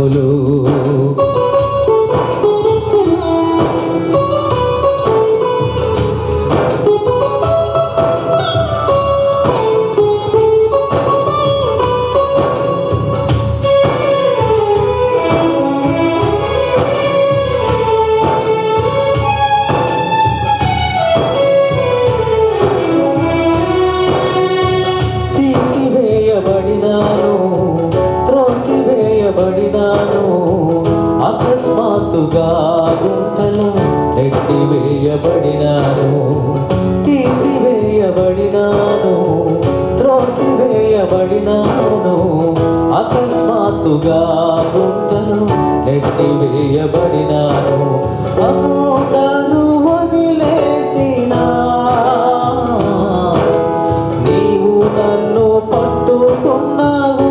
కార్యములు అకస్మాత్తుగా గుంటలో నెట్టివేయబడినాను, తీసివేయబడినాను, త్రోసివేయబడినాను. అకస్మాత్తుగా గుంటలో నెట్టివేయబడినాను. అమోఘను వదిలేసినా నీవు నన్ను పట్టుకున్నావు.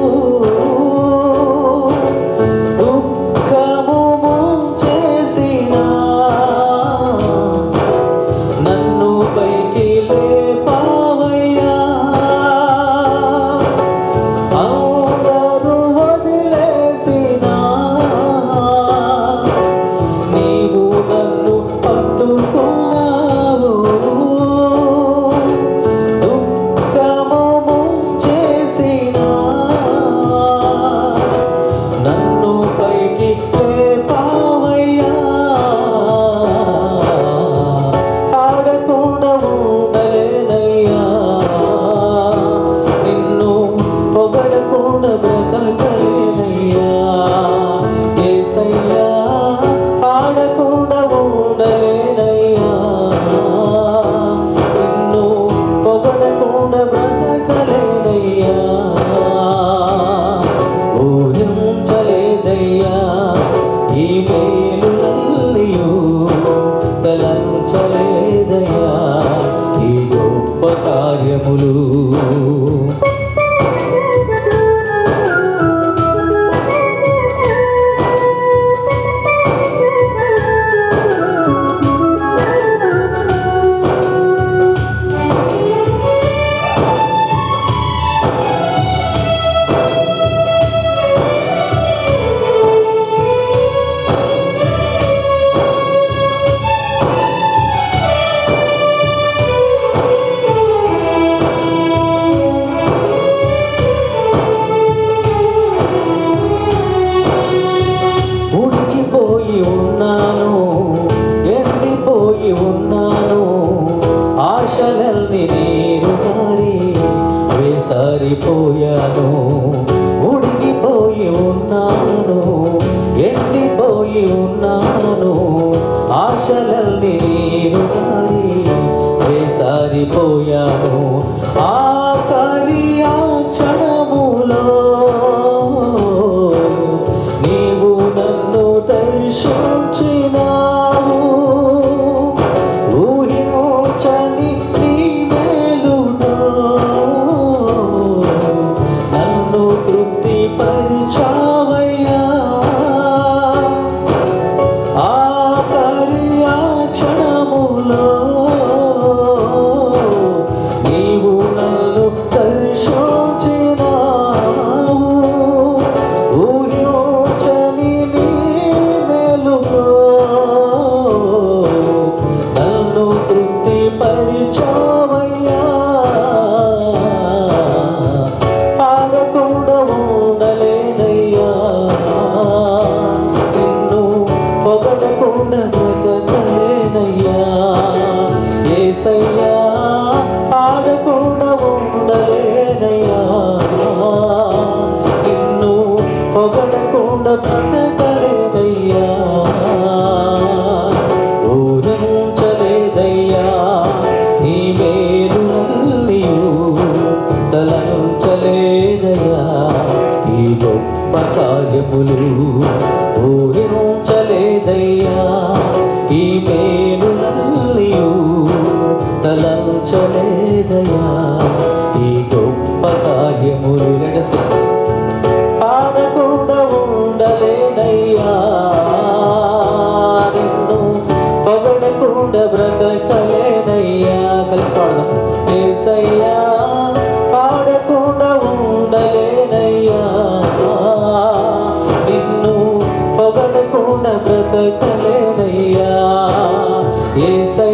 ఈ మేలులన్నీయు తలంచలేదయ్యా ఈ గొప్ప కార్యములు. ఎండిపోయి ఉన్నాను, ఆశలల్ని నీరు మారి వేసారిపోయాను. ఉడికిపోయి ఉన్నాను, ఎండిపోయి ఉన్నాను, ఆశలల్ని నీరు మారి వేసారిపోయాను. ఆఖరి ఆ క్షణములో నీవు నన్ను దర్శించినావు. ఊహించని నీ మేలుతో నన్ను తృప్తిపరిచావయ్యా. ఆఖరి ఆ క్షణములో నీవు నన్ను దర్శించినావు. ఊహించని నీ మేలుతో నన్ను తృప్తిపరిచావయ్యా. పాడకుండా ఉండలేనయ్యా, నిన్ను పొగడకుండా బ్రతకలేనయ్యా. యేసయ్యా పాడకుండా ఉండలేనయ్యా, నిన్ను పొగడకుండా బ్రతకలేనయ్యా. ఊహించలేదయ్యా నీ మేలులన్నీయు తలంచలేదయ్యా ఈ గొప్ప కార్యములు. ఊహించలేదయ్యా ఈ మేలులన్నీయు తలంచలేదయ్యా ఈ గొప్ప కార్యములు. పాడకుండా ఉండలేనయ్యా, నిన్ను పొగడకుండా బ్రతకలేనయ్యా. కలిసి పాడదాం. యేసయ్యా పాడకుండా ఉండలేనయ్యా, నిన్ను బ్రతకలేనయ్యా. యేసయ్యా